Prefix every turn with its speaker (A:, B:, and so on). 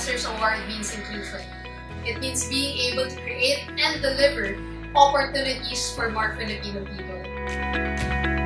A: Listeners Award means inclusion. It means being able to create and deliver opportunities for more Filipino people.